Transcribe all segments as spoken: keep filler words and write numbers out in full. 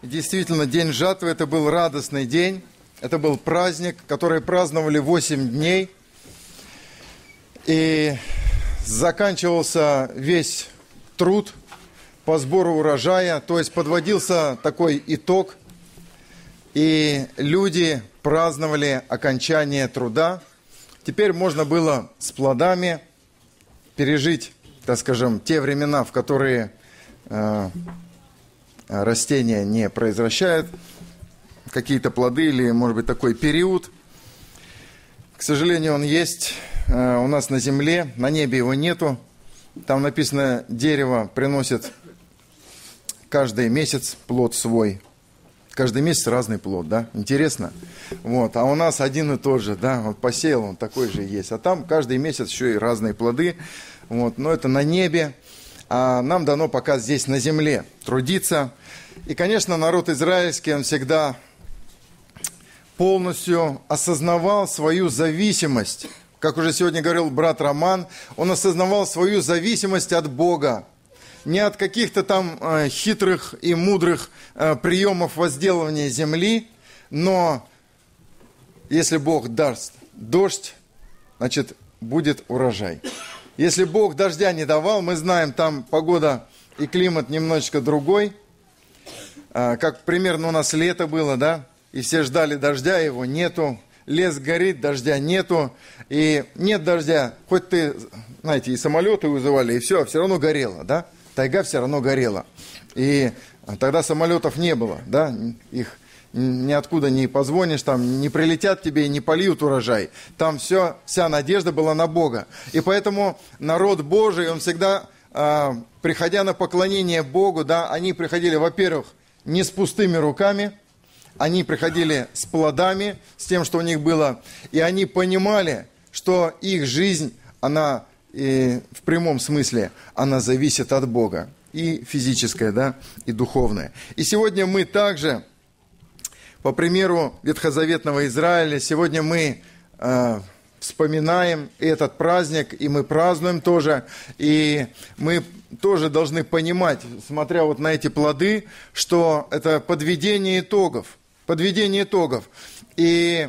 И действительно, день жатвы – это был радостный день. Это был праздник, который праздновали восемь дней. И заканчивался весь труд по сбору урожая. То есть подводился такой итог. И люди праздновали окончание труда. Теперь можно было с плодами пережить, так скажем, те времена, в которые э, растения не произвращают какие-то плоды или, может быть, такой период. К сожалению, он есть э, у нас на земле, на небе его нету. Там написано, дерево приносит каждый месяц плод свой. Каждый месяц разный плод, да? Интересно? Вот. А у нас один и тот же, да? Вот посеял, он такой же есть. А там каждый месяц еще и разные плоды. Вот. Но это на небе. А нам дано пока здесь на земле трудиться. И, конечно, народ израильский, он всегда полностью осознавал свою зависимость. Как уже сегодня говорил брат Роман, он осознавал свою зависимость от Бога. Не от каких-то там э, хитрых и мудрых э, приемов возделывания земли, но если Бог даст дождь, значит, будет урожай. Если Бог дождя не давал, мы знаем, там погода и климат немножечко другой. Э, как примерно у нас лето было, да, и все ждали дождя, его нету. Лес горит, дождя нету. И нет дождя, хоть ты, знаете, и самолеты вызывали, и все, все равно горело, да. Тайга все равно горела. И тогда самолетов не было, да, их ниоткуда не позвонишь, там не прилетят тебе и не польют урожай. Там все, вся надежда была на Бога. И поэтому народ Божий, он всегда, э, приходя на поклонение Богу, да, они приходили, во-первых, не с пустыми руками, они приходили с плодами, с тем, что у них было, и они понимали, что их жизнь, она... И в прямом смысле она зависит от Бога, и физическая, да, и духовная. И сегодня мы также, по примеру ветхозаветного Израиля, сегодня мы э, вспоминаем этот праздник, и мы празднуем тоже, и мы тоже должны понимать, смотря вот на эти плоды, что это подведение итогов, подведение итогов. И...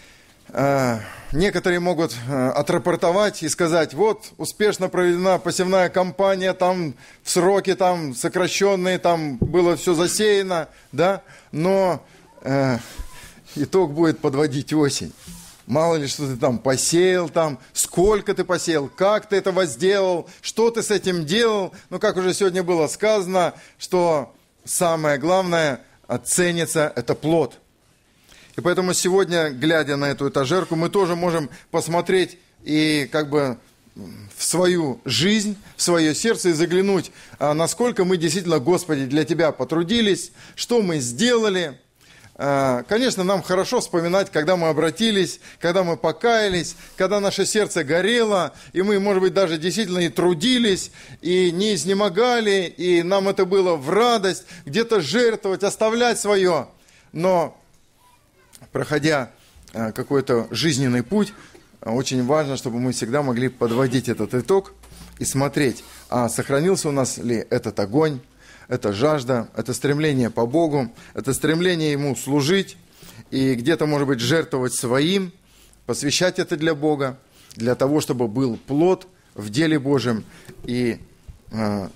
Э, Некоторые могут э, отрапортовать и сказать, вот, успешно проведена посевная кампания, там в сроки там сокращенные, там было все засеяно, да, но э, итог будет подводить осень. Мало ли, что ты там посеял, там, сколько ты посеял, как ты это возделал, что ты с этим делал. Но как уже сегодня было сказано, что самое главное, ценится это плод. И поэтому сегодня, глядя на эту этажерку, мы тоже можем посмотреть и как бы в свою жизнь, в свое сердце и заглянуть, насколько мы действительно, Господи, для Тебя потрудились, что мы сделали. Конечно, нам хорошо вспоминать, когда мы обратились, когда мы покаялись, когда наше сердце горело, и мы, может быть, даже действительно и трудились, и не изнемогали, и нам это было в радость, где-то жертвовать, оставлять свое. Но... проходя какой-то жизненный путь, очень важно, чтобы мы всегда могли подводить этот итог и смотреть, а сохранился у нас ли этот огонь, эта жажда, это стремление по Богу, это стремление Ему служить и где-то, может быть, жертвовать своим, посвящать это для Бога, для того, чтобы был плод в деле Божьем. И э,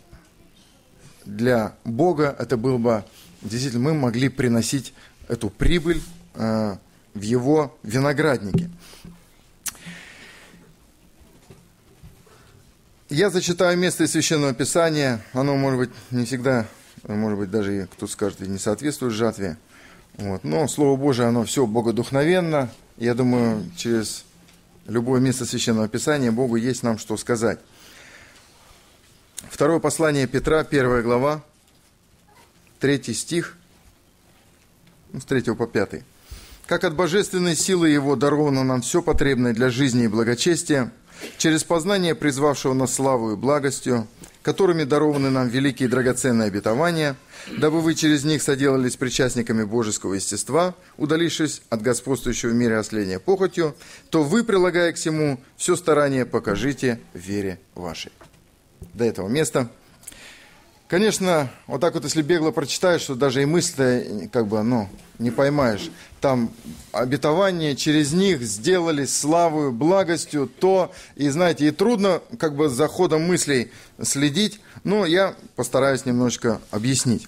для Бога это было бы, действительно, мы могли приносить эту прибыль в его винограднике. Я зачитаю место из Священного Писания. Оно, может быть, не всегда, может быть, даже, кто скажет, и не соответствует жатве. Вот. Но Слово Божие, оно все богодухновенно. Я думаю, через любое место Священного Писания Богу есть нам что сказать. Второе послание Петра, первая глава, третий стих, ну, с третьего по пятый. «Как от божественной силы Его даровано нам все потребное для жизни и благочестия, через познание призвавшего нас славу и благостью, которыми дарованы нам великие и драгоценные обетования, дабы вы через них соделались причастниками божеского естества, удалившись от господствующего в мире осления похотью, то вы, прилагая к всему, все старание покажите в вере вашей». До этого места. Конечно, вот так вот, если бегло прочитаешь, что даже и мысли как бы, ну, не поймаешь. Там обетование через них сделали славою, благостью, то, и знаете, и трудно как бы за ходом мыслей следить, но я постараюсь немножечко объяснить.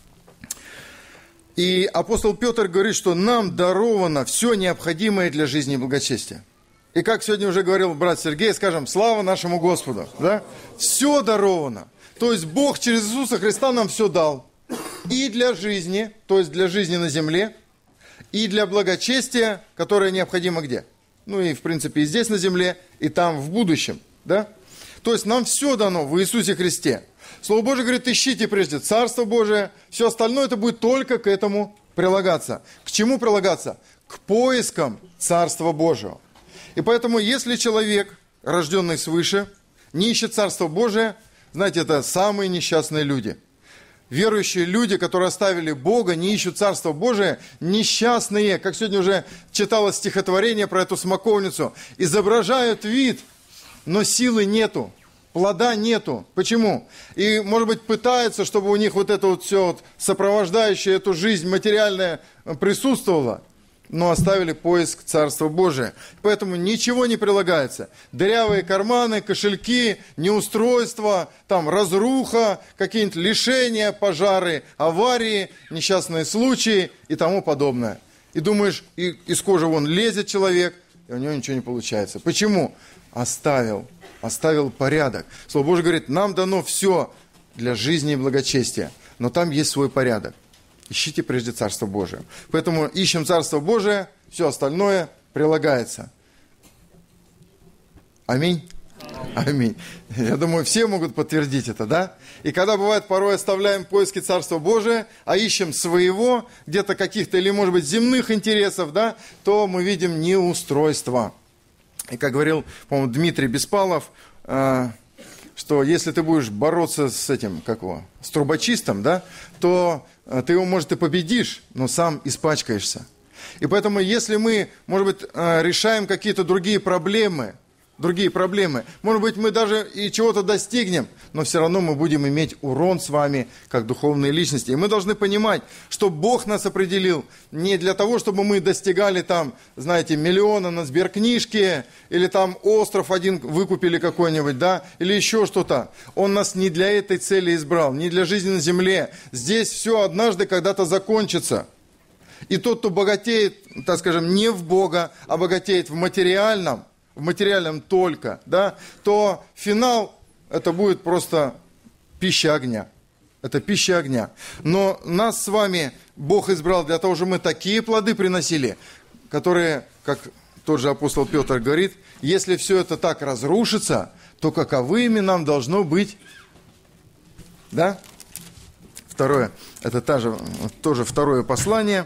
И апостол Петр говорит, что нам даровано все необходимое для жизни и благочестия. И как сегодня уже говорил брат Сергей, скажем, слава нашему Господу, да? Все даровано. То есть Бог через Иисуса Христа нам все дал. И для жизни, то есть для жизни на земле, и для благочестия, которое необходимо где? Ну и в принципе и здесь на земле, и там в будущем, да? То есть нам все дано в Иисусе Христе. Слово Божие говорит, ищите прежде Царство Божие, все остальное это будет только к этому прилагаться. К чему прилагаться? К поискам Царства Божьего. И поэтому, если человек, рожденный свыше, не ищет Царство Божие, знаете, это самые несчастные люди. Верующие люди, которые оставили Бога, не ищут Царство Божие, несчастные, как сегодня уже читалось стихотворение про эту смоковницу, изображают вид, но силы нету, плода нету. Почему? И, может быть, пытаются, чтобы у них вот это вот все вот сопровождающее эту жизнь материальная присутствовало, но оставили поиск Царства Божия. Поэтому ничего не прилагается. Дырявые карманы, кошельки, неустройства, там разруха, какие-нибудь лишения, пожары, аварии, несчастные случаи и тому подобное. И думаешь, и, из кожи вон лезет человек, и у него ничего не получается. Почему? Оставил, оставил порядок. Слово Божие говорит, нам дано все для жизни и благочестия, но там есть свой порядок. Ищите прежде Царство Божие. Поэтому ищем Царство Божие, все остальное прилагается. Аминь. Аминь. Я думаю, все могут подтвердить это, да? И когда бывает, порой оставляем поиски Царства Божия, а ищем своего, где-то каких-то, или, может быть, земных интересов, да, то мы видим неустройство. И как говорил, по-моему, Дмитрий Беспалов, э, что если ты будешь бороться с этим, как его, с трубочистом, да, то ты его, может, и победишь, но сам испачкаешься. И поэтому, если мы, может быть, решаем какие-то другие проблемы, другие проблемы, может быть, мы даже и чего-то достигнем, но все равно мы будем иметь урон с вами, как духовные личности. И мы должны понимать, что Бог нас определил не для того, чтобы мы достигали там, знаете, миллиона на сберкнижке, или там остров один выкупили какой-нибудь, да, или еще что-то. Он нас не для этой цели избрал, не для жизни на земле. Здесь все однажды когда-то закончится. И тот, кто богатеет, так скажем, не в Бога, а богатеет в материальном, в материальном только, да, то финал это будет просто пища огня. Это пища огня. Но нас с вами Бог избрал для того, чтобы мы такие плоды приносили, которые, как тот же апостол Петр говорит, если все это так разрушится, то каковыми нам должно быть, да? Второе, это та же, тоже второе послание.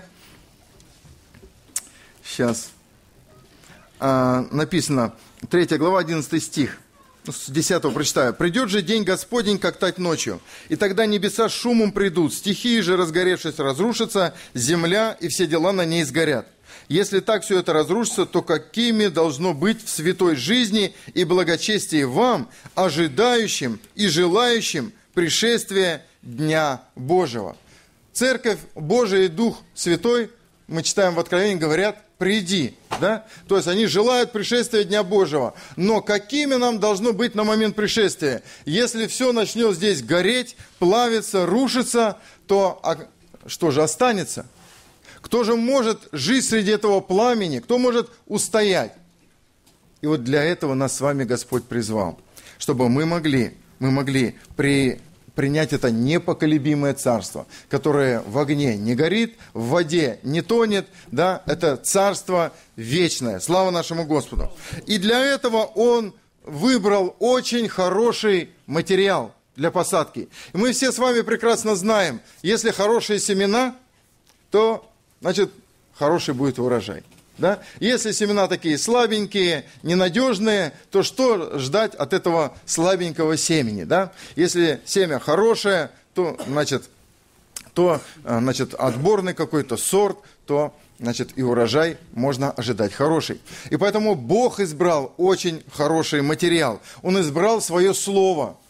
Сейчас. Написано, третья глава, одиннадцатый стих, с десятого прочитаю. «Придет же день Господень, как тать ночью, и тогда небеса шумом придут, стихии же, разгоревшись, разрушатся, земля и все дела на ней сгорят. Если так все это разрушится, то какими должно быть в святой жизни и благочестии вам, ожидающим и желающим пришествия Дня Божьего?» Церковь Божия и Дух Святой, мы читаем в Откровении, говорят, приди, да? То есть они желают пришествия Дня Божьего. Но какими нам должно быть на момент пришествия? Если все начнет здесь гореть, плавиться, рушиться, то а что же останется? Кто же может жить среди этого пламени? Кто может устоять? И вот для этого нас с вами Господь призвал, чтобы мы могли, мы могли при... принять это непоколебимое царство, которое в огне не горит, в воде не тонет, да, это царство вечное. Слава нашему Господу. И для этого Он выбрал очень хороший материал для посадки. И мы все с вами прекрасно знаем, если хорошие семена, то, значит, хороший будет урожай. Да? Если семена такие слабенькие, ненадежные, то что ждать от этого слабенького семени? Да? Если семя хорошее, то, значит, то, значит, отборный какой-то сорт, то, значит, и урожай можно ожидать хороший. И поэтому Бог избрал очень хороший материал. Он избрал свое слово,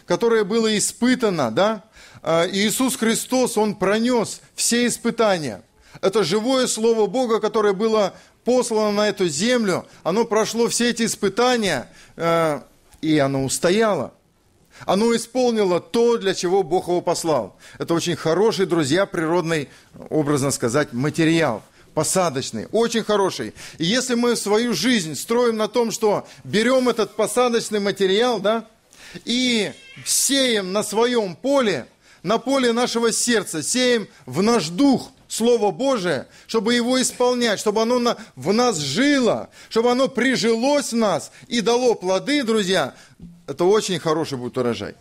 которое было испытано, да? Иисус Христос, Он пронес все испытания. Это живое Слово Бога, которое было послано на эту землю, оно прошло все эти испытания, и оно устояло. Оно исполнило то, для чего Бог его послал. Это очень хороший, друзья, природный, образно сказать, материал, посадочный, очень хороший. И если мы свою жизнь строим на том, что берем этот посадочный материал, да, и сеем на своем поле, на поле нашего сердца, сеем в наш дух Слово Божие, чтобы его исполнять, чтобы оно на, в нас жило, чтобы оно прижилось в нас и дало плоды, друзья, это очень хороший будет урожай.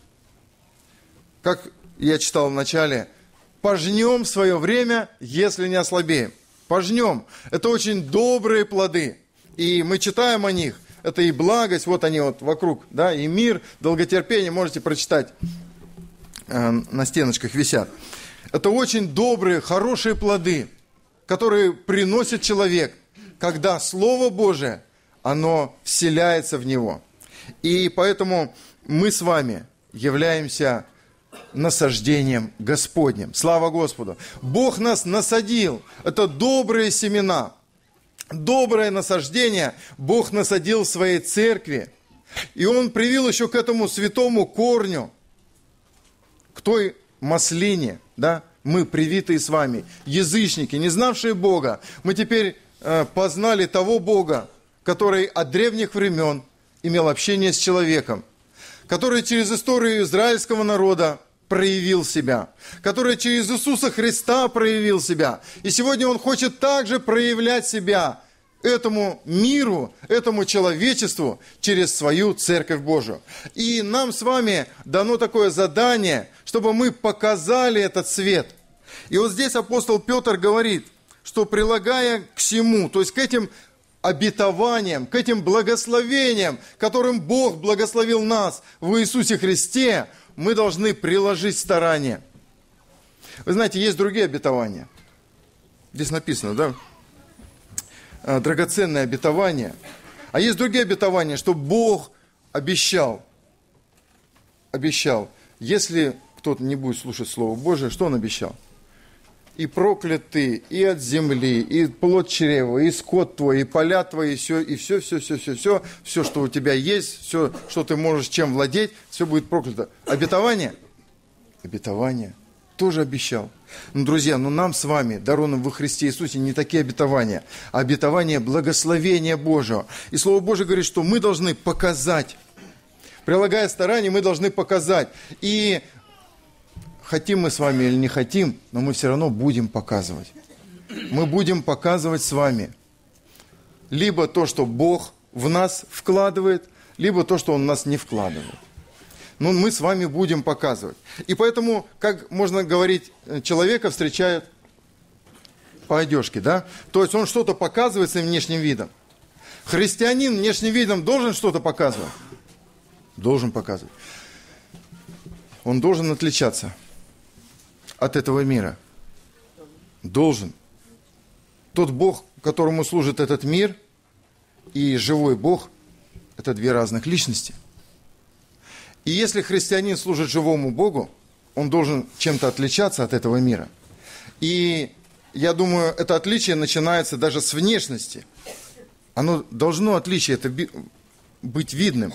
Как я читал в начале, пожнем в свое время, если не ослабеем. Пожнем. Это очень добрые плоды. И мы читаем о них. Это и благость, вот они вот вокруг, да, и мир, долготерпение, можете прочитать, э, на стеночках висят. Это очень добрые, хорошие плоды, которые приносит человек, когда Слово Божие, оно вселяется в него. И поэтому мы с вами являемся насаждением Господним. Слава Господу! Бог нас насадил. Это добрые семена. Доброе насаждение Бог насадил в своей церкви. И Он привил еще к этому святому корню, к той маслине, да, мы привитые с вами, язычники, не знавшие Бога. Мы теперь э, познали того Бога, который от древних времен имел общение с человеком, который через историю израильского народа проявил себя, который через Иисуса Христа проявил себя. И сегодня Он хочет также проявлять себя этому миру, этому человечеству через свою Церковь Божию. И нам с вами дано такое задание, чтобы мы показали этот свет. И вот здесь апостол Петр говорит, что прилагая к всему, то есть к этим обетованиям, к этим благословениям, которым Бог благословил нас в Иисусе Христе, мы должны приложить старания. Вы знаете, есть другие обетования. Здесь написано, да? Драгоценное обетование. А есть другие обетования, что Бог обещал. Обещал. Если кто-то не будет слушать Слово Божие, что Он обещал? И проклятый, и от земли, и плод чрева, и скот твой, и поля твои, и все, и все, все, все, все, все, все, что у тебя есть, все, что ты можешь чем владеть, все будет проклято. Обетование? Обетование. Тоже обещал. Ну, друзья, ну нам с вами, дарованным во Христе Иисусе, не такие обетования, а обетования благословения Божьего. И Слово Божие говорит, что мы должны показать. Прилагая старания, мы должны показать. И хотим мы с вами или не хотим, но мы все равно будем показывать. Мы будем показывать с вами либо то, что Бог в нас вкладывает, либо то, что Он в нас не вкладывает. Но мы с вами будем показывать. И поэтому, как можно говорить, человека встречают по одежке, да? То есть он что-то показывает своим внешним видом. Христианин внешним видом должен что-то показывать? Должен показывать. Он должен отличаться от этого мира. Должен. Тот Бог, которому служит этот мир, и живой Бог, это две разных личности. И если христианин служит живому Богу, он должен чем-то отличаться от этого мира. И я думаю, это отличие начинается даже с внешности. Оно должно, отличие это быть видным.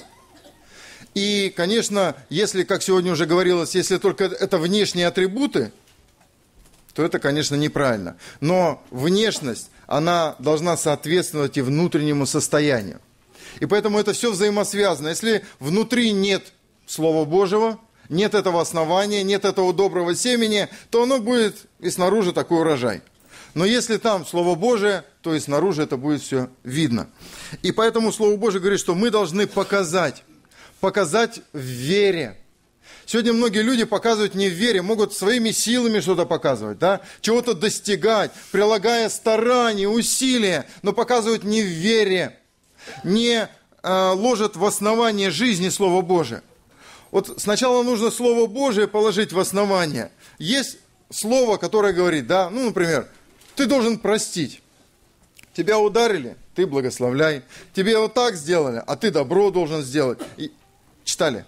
И, конечно, если, как сегодня уже говорилось, если только это внешние атрибуты, то это, конечно, неправильно. Но внешность, она должна соответствовать и внутреннему состоянию. И поэтому это все взаимосвязано. Если внутри нет Слова Божьего, нет этого основания, нет этого доброго семени, то оно будет и снаружи такой урожай. Но если там Слово Божие, то и снаружи это будет все видно. И поэтому Слово Божие говорит, что мы должны показать, показать в вере. Сегодня многие люди показывают не в вере, могут своими силами что-то показывать, да? Чего-то достигать, прилагая старания, усилия, но показывают не в вере, не э, ложат в основание жизни Слово Божие. Вот сначала нужно Слово Божие положить в основание. Есть слово, которое говорит, да, ну, например, ты должен простить. Тебя ударили, ты благословляй. Тебе вот так сделали, а ты добро должен сделать. И читали?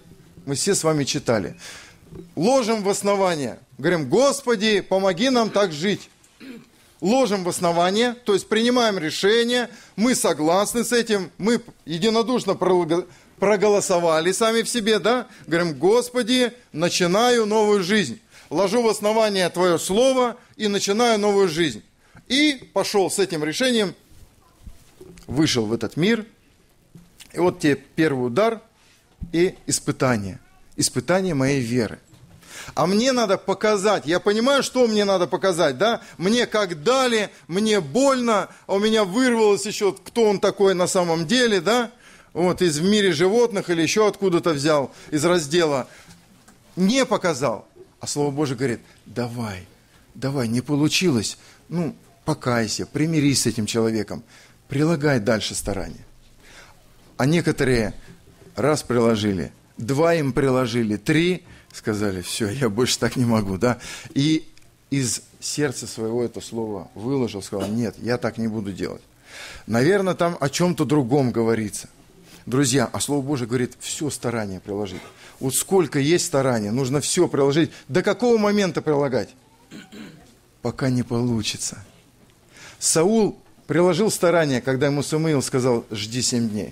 Мы все с вами читали. Ложим в основание. Говорим, Господи, помоги нам так жить. Ложим в основание, то есть принимаем решение, мы согласны с этим, мы единодушно проголосовали сами в себе, да? Говорим, Господи, начинаю новую жизнь. Ложу в основание Твое Слово и начинаю новую жизнь. И пошел с этим решением, вышел в этот мир. И вот тебе первый удар и испытание. Испытание моей веры. А мне надо показать, я понимаю, что мне надо показать, да? Мне как дали, мне больно, а у меня вырвалось еще, кто он такой на самом деле, да? Вот из «В мире животных» или еще откуда-то взял, из раздела. Не показал. А Слово Божие говорит, давай, давай, не получилось, ну, покайся, примирись с этим человеком, прилагай дальше старания. А некоторые раз приложили, два им приложили, три сказали, все, я больше так не могу, да, и из сердца своего это слово выложил, сказал, нет, я так не буду делать. Наверное, там о чем-то другом говорится. Друзья, а Слово Божие говорит, все старание приложить. Вот сколько есть старания, нужно все приложить. До какого момента прилагать? Пока не получится. Саул приложил старание, когда ему Самуил сказал, жди семь дней.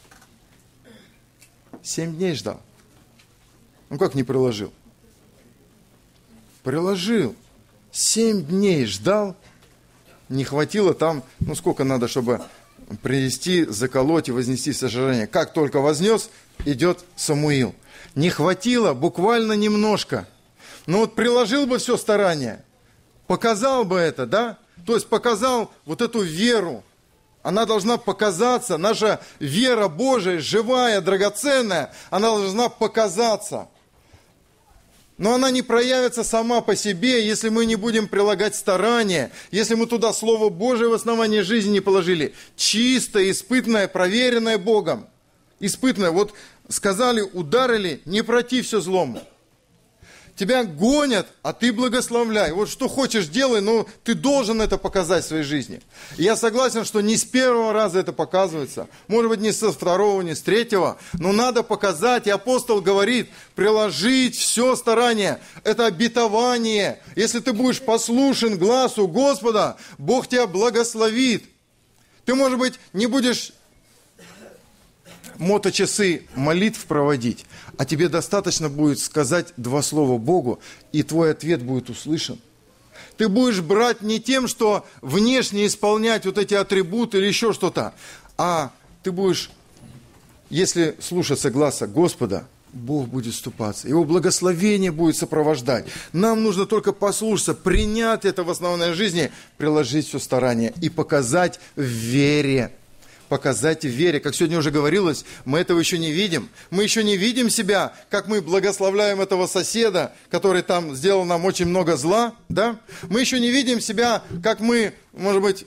Семь дней ждал. Ну как не приложил? Приложил. Семь дней ждал. Не хватило там, ну сколько надо, чтобы принести, заколоть и вознести сожжение. Как только вознес, идет Самуил. Не хватило буквально немножко. Но вот приложил бы все старание, показал бы это, да? То есть показал вот эту веру. Она должна показаться, наша вера Божия, живая, драгоценная, она должна показаться. Но она не проявится сама по себе, если мы не будем прилагать старания, если мы туда Слово Божие в основании жизни не положили. Чистое, испытанное, проверенное Богом. Испытанное. Вот сказали, ударили, не против все злому. Тебя гонят, а ты благословляй. Вот что хочешь делай, но ты должен это показать в своей жизни. И я согласен, что не с первого раза это показывается. Может быть, не со второго, не с третьего. Но надо показать. И апостол говорит, приложить все старание. Это обетование. Если ты будешь послушен глазу Господа, Бог тебя благословит. Ты, может быть, не будешь моточасы молитв проводить, а тебе достаточно будет сказать два слова Богу, и твой ответ будет услышан. Ты будешь брать не тем, что внешне исполнять вот эти атрибуты или еще что-то, а ты будешь, если слушаться гласа Господа, Бог будет вступаться, Его благословение будет сопровождать. Нам нужно только послушаться, принять это в основной жизни, приложить все старание и показать в вере. Показать в вере. Как сегодня уже говорилось, мы этого еще не видим. Мы еще не видим себя, как мы благословляем этого соседа, который там сделал нам очень много зла. Да? Мы еще не видим себя, как мы, может быть,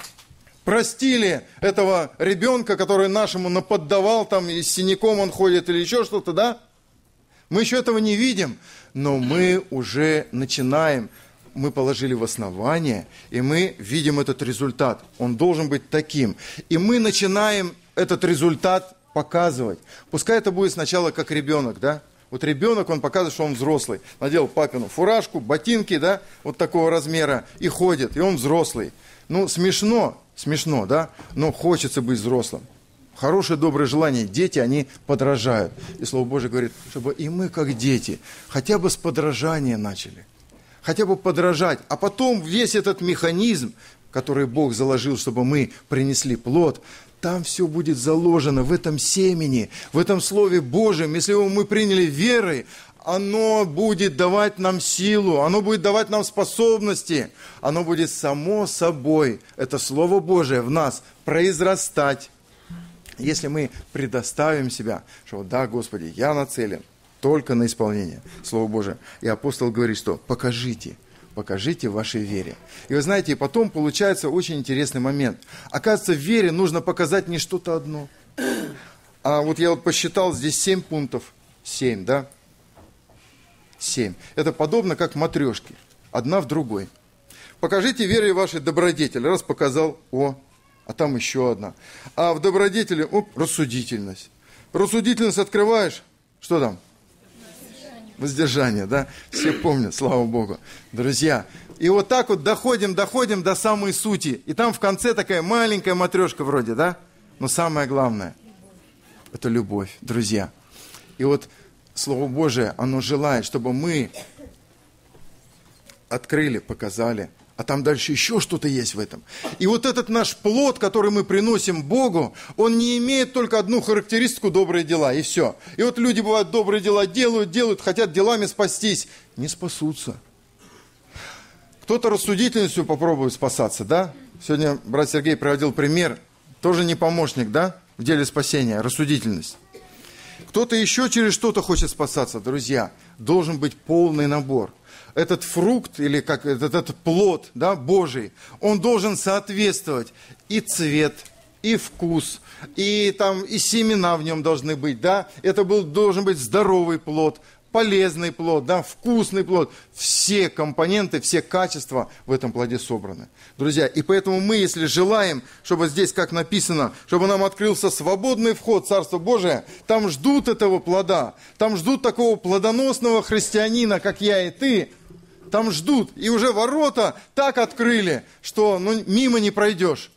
простили этого ребенка, который нашему наподдавал, там и с синяком он ходит или еще что-то. Да? Мы еще этого не видим, но мы уже начинаем. Мы положили в основание, и мы видим этот результат. Он должен быть таким. И мы начинаем этот результат показывать. Пускай это будет сначала как ребенок, да? Вот ребенок, он показывает, что он взрослый. Надел папину фуражку, ботинки, да, вот такого размера, и ходит, и он взрослый. Ну, смешно, смешно, да? Но хочется быть взрослым. Хорошее, доброе желание. Дети, они подражают. И Слово Божие говорит, чтобы и мы, как дети, хотя бы с подражания начали. Хотя бы подражать, а потом весь этот механизм, который Бог заложил, чтобы мы принесли плод, там все будет заложено в этом семени, в этом Слове Божьем. Если его мы приняли верой, оно будет давать нам силу, оно будет давать нам способности, оно будет само собой, это Слово Божие в нас, произрастать. Если мы предоставим себя, что да, Господи, я нацелен только на исполнение Слова Божия. И апостол говорит, что покажите, покажите в вашей вере. И вы знаете, потом получается очень интересный момент. Оказывается, в вере нужно показать не что-то одно. А вот я вот посчитал, здесь семь пунктов. Семь, да? Семь. Это подобно как матрешки. Одна в другой. Покажите в вере вашей добродетель. Раз показал, о, а там еще одна. А в добродетели, оп, рассудительность. Рассудительность открываешь, что там? Воздержание, да? Все помнят, слава Богу. Друзья, и вот так вот доходим, доходим до самой сути. И там в конце такая маленькая матрешка вроде, да? Но самое главное – это любовь, друзья. И вот Слово Божие, оно желает, чтобы мы открыли, показали, а там дальше еще что-то есть в этом. И вот этот наш плод, который мы приносим Богу, он не имеет только одну характеристику – добрые дела, и все. И вот люди, бывают, добрые дела делают, делают, хотят делами спастись, не спасутся. Кто-то рассудительностью попробует спасаться, да? Сегодня брат Сергей приводил пример, тоже не помощник, да, в деле спасения, рассудительность. Кто-то еще через что-то хочет спасаться, друзья, должен быть полный набор. Этот фрукт, или как этот, этот плод, да, Божий, он должен соответствовать и цвет, и вкус, и там и семена в нем должны быть, да. Это был, должен быть здоровый плод, полезный плод, да, вкусный плод. Все компоненты, все качества в этом плоде собраны. Друзья, и поэтому мы, если желаем, чтобы здесь, как написано, чтобы нам открылся свободный вход в Царство Божие, там ждут этого плода, там ждут такого плодоносного христианина, как я и ты, там ждут. И уже ворота так открыли, что ну, мимо не пройдешь.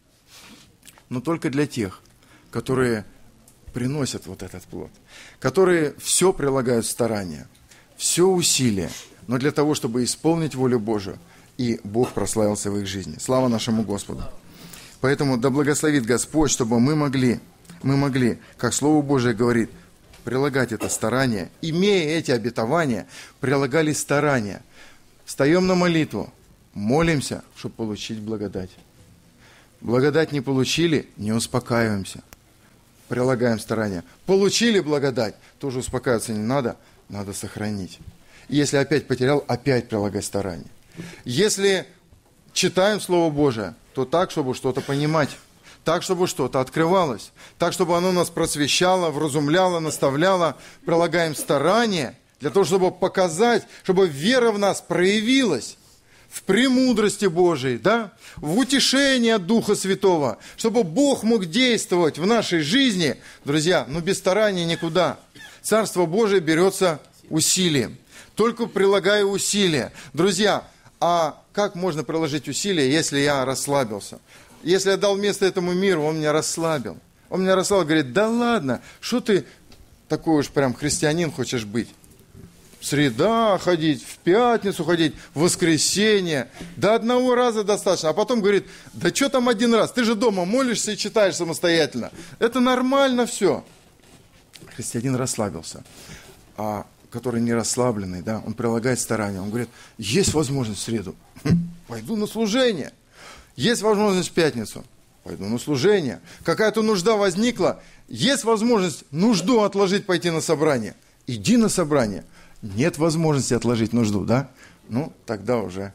Но только для тех, которые приносят вот этот плод, которые все прилагают старания, все усилия, но для того, чтобы исполнить волю Божию, и Бог прославился в их жизни. Слава нашему Господу. Поэтому да благословит Господь, чтобы мы могли, мы могли, как Слово Божие говорит, прилагать это старание, имея эти обетования, прилагали старания. Встаем на молитву, молимся, чтобы получить благодать. Благодать не получили, не успокаиваемся. Прилагаем старания. Получили благодать, тоже успокаиваться не надо, надо сохранить. Если опять потерял, опять прилагать старания. Если читаем Слово Божие, то так, чтобы что-то понимать, так, чтобы что-то открывалось, так, чтобы оно нас просвещало, вразумляло, наставляло, прилагаем старания для того, чтобы показать, чтобы вера в нас проявилась. В премудрости Божией, да? В утешении от Духа Святого, чтобы Бог мог действовать в нашей жизни. Друзья, ну без старания никуда. Царство Божие берется усилием. Только прилагая усилия. Друзья, а как можно приложить усилия, если я расслабился? Если я дал место этому миру, он меня расслабил. Он меня расслабил, говорит, да ладно, что ты такой уж прям христианин хочешь быть? Среда ходить, в пятницу ходить, в воскресенье. До одного раза достаточно. А потом говорит, да что там один раз? Ты же дома молишься и читаешь самостоятельно. Это нормально все. Христианин расслабился. А который не расслабленный, да, он прилагает старания. Он говорит, есть возможность в среду, пойду на служение. Есть возможность в пятницу, пойду на служение. Какая-то нужда возникла, есть возможность нужду отложить, пойти на собрание. Иди на собрание. Нет возможности отложить нужду, да? Ну, тогда уже,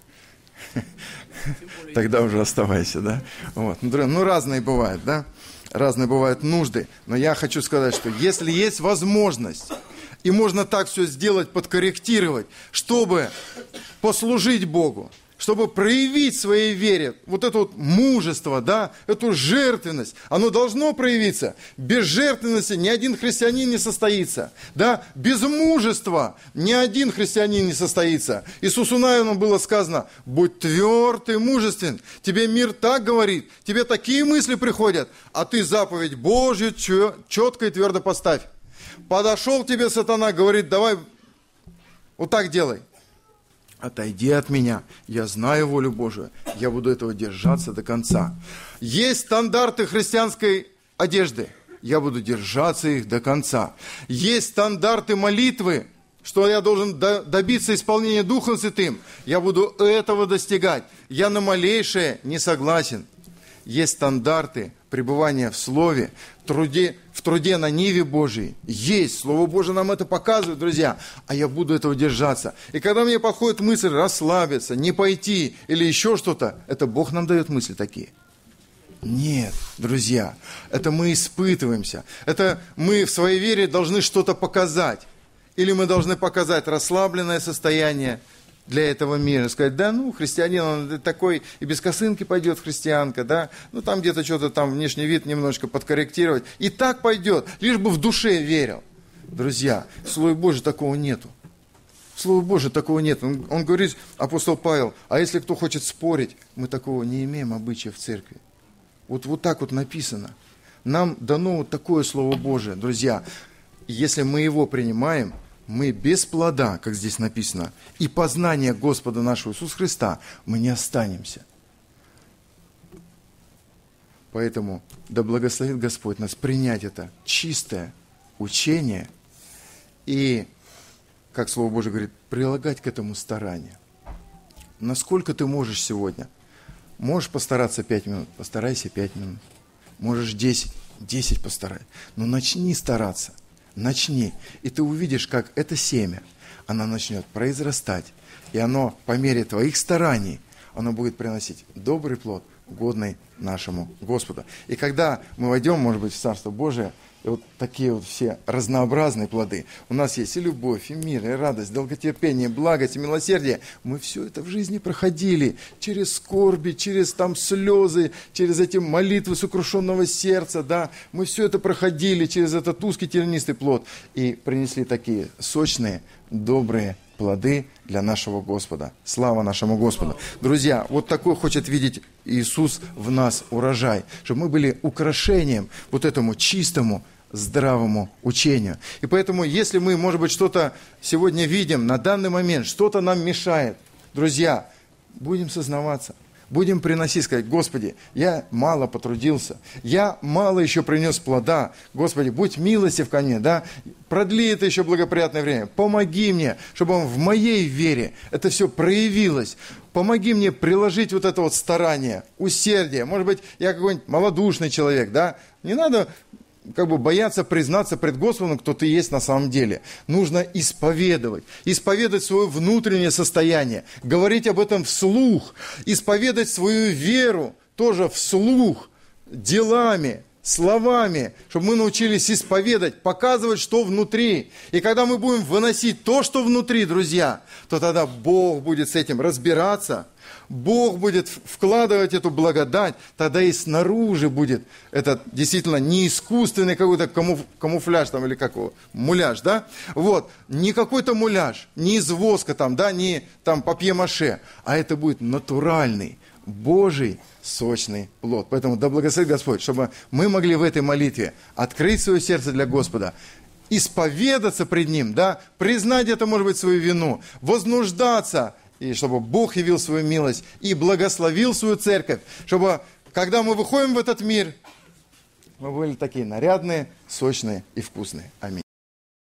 тогда уже оставайся, да? Вот. Ну, разные бывают, да? Разные бывают нужды. Но я хочу сказать, что если есть возможность, и можно так все сделать, подкорректировать, чтобы послужить Богу, чтобы проявить в своей вере вот это вот мужество, да, эту жертвенность, оно должно проявиться. Без жертвенности ни один христианин не состоится, да, без мужества ни один христианин не состоится. Иисусу Навину было сказано, будь тверд и мужествен, тебе мир так говорит, тебе такие мысли приходят, а ты заповедь Божью четко и твердо поставь. Подошел к тебе сатана, говорит, давай вот так делай. Отойди от меня, я знаю волю Божию, я буду этого держаться до конца. Есть стандарты христианской одежды, я буду держаться их до конца. Есть стандарты молитвы, что я должен добиться исполнения Духом Святым, я буду этого достигать. Я на малейшее не согласен. Есть стандарты пребывания в Слове, в труде, в труде на ниве Божией. Есть, Слово Божие нам это показывает, друзья, а я буду этого держаться. И когда мне подходит мысль расслабиться, не пойти или еще что-то, это Бог нам дает мысли такие. Нет, друзья, это мы испытываемся. Это мы в своей вере должны что-то показать. Или мы должны показать расслабленное состояние для этого мира. Сказать, да ну, христианин, он такой, и без косынки пойдет христианка, да, ну там где-то что-то там внешний вид немножко подкорректировать. И так пойдет, лишь бы в душе верил. Друзья, в Слове Божьем такого нету. Слово Божие такого нет. Он, он говорит, апостол Павел, а если кто хочет спорить, мы такого не имеем обычая в церкви. Вот, вот так вот написано. Нам дано вот такое Слово Божие, друзья. Если мы его принимаем, мы без плода, как здесь написано, и познания Господа нашего Иисуса Христа, мы не останемся. Поэтому да благословит Господь нас принять это чистое учение и, как Слово Божие говорит, прилагать к этому старание. Насколько ты можешь сегодня? Можешь постараться пять минут, постарайся пять минут. Можешь десять, десять постарай. Но начни стараться, начни. И ты увидишь, как это семя, оно начнет произрастать. И оно по мере твоих стараний, оно будет приносить добрый плод, годный нашему Господу. И когда мы войдем, может быть, в Царство Божие, и вот такие вот все разнообразные плоды. У нас есть и любовь, и мир, и радость, долготерпение, благость, и милосердие. Мы все это в жизни проходили через скорби, через там слезы, через эти молитвы сокрушенного сердца, да. Мы все это проходили через этот узкий тернистый плод и принесли такие сочные, добрые плоды для нашего Господа. Слава нашему Господу. Друзья, вот такой хочет видеть Иисус в нас урожай, чтобы мы были украшением вот этому чистому, здравому учению. И поэтому, если мы, может быть, что-то сегодня видим, на данный момент что-то нам мешает, друзья, будем сознаваться, будем приносить, сказать, Господи, я мало потрудился, я мало еще принес плода, Господи, будь милостив ко мне, да, продли это еще благоприятное время, помоги мне, чтобы в моей вере это все проявилось. Помоги мне приложить вот это вот старание, усердие. Может быть, я какой-нибудь малодушный человек, да? Не надо как бы бояться признаться пред Господом, кто ты есть на самом деле. Нужно исповедовать. Исповедать свое внутреннее состояние. Говорить об этом вслух. Исповедать свою веру тоже вслух. Делами, словами. Чтобы мы научились исповедать, показывать, что внутри. И когда мы будем выносить то, что внутри, друзья, то тогда Бог будет с этим разбираться. Бог будет вкладывать эту благодать, тогда и снаружи будет этот действительно не искусственный какой-то камуфляж там или как его, муляж, да? Вот, не какой-то муляж, не из воска там, да, не там папье-маше, а это будет натуральный, Божий, сочный плод. Поэтому да благословит Господь, чтобы мы могли в этой молитве открыть свое сердце для Господа, исповедаться пред Ним, да, признать это, может быть, свою вину, вознуждаться, и чтобы Бог явил свою милость и благословил свою церковь, чтобы, когда мы выходим в этот мир, мы были такие нарядные, сочные и вкусные. Аминь.